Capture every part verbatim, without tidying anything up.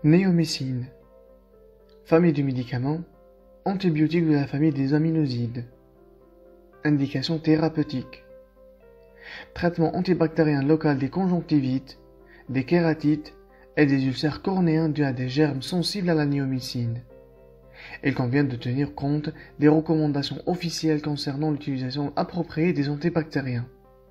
Néomycine. Famille du médicament. Antibiotique de la famille des aminosides. Indication thérapeutique. Traitement antibactérien local des conjonctivites, des kératites et des ulcères cornéens dus à des germes sensibles à la néomycine. Il convient de tenir compte des recommandations officielles concernant l'utilisation appropriée des antibactériens.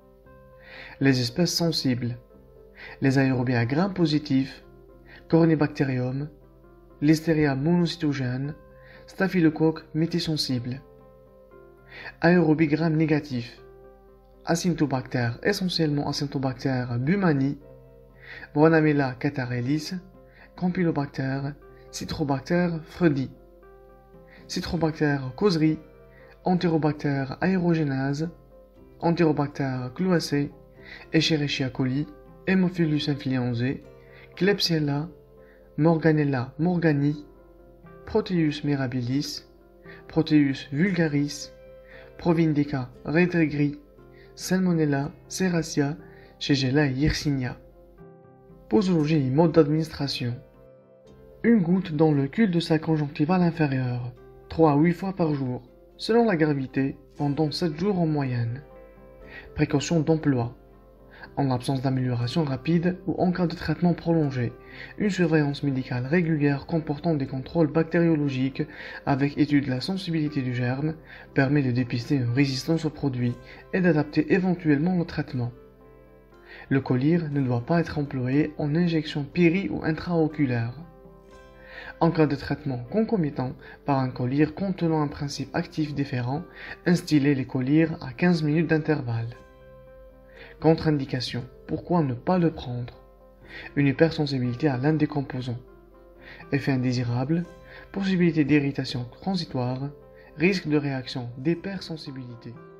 Les espèces sensibles. Les aérobies à gram positif, Corynebacterium, Listeria monocytogène, Staphylocoque méthylsensible. Aérobies gram négatif. Acinetobacter, essentiellement Acinetobacter bumani, Bronamella catarrhalis, Campylobacter, Citrobacter freudi, Citrobacter causerie, Enterobacter aérogénase, Enterobacter cloacé, Escherichia coli, Haemophilus influenzae, Klebsiella, Morganella morgani, Proteus mirabilis, Proteus vulgaris, Provindica retegri, Salmonella serratia, Shigella et Yersinia. Posologie et mode d'administration. Une goutte dans le cul de sa conjonctivale inférieure, trois à huit fois par jour, selon la gravité, pendant sept jours en moyenne. Précaution d'emploi. En l'absence d'amélioration rapide ou en cas de traitement prolongé, une surveillance médicale régulière comportant des contrôles bactériologiques avec étude de la sensibilité du germe permet de dépister une résistance au produit et d'adapter éventuellement le traitement. Le collyre ne doit pas être employé en injection péri- ou intraoculaire. En cas de traitement concomitant par un collyre contenant un principe actif différent, instillez les collyres à quinze minutes d'intervalle. Contre-indication. Pourquoi ne pas le prendre? Une hypersensibilité à l'un des composants. Effet indésirable. Possibilité d'irritation transitoire. Risque de réaction d'hypersensibilité.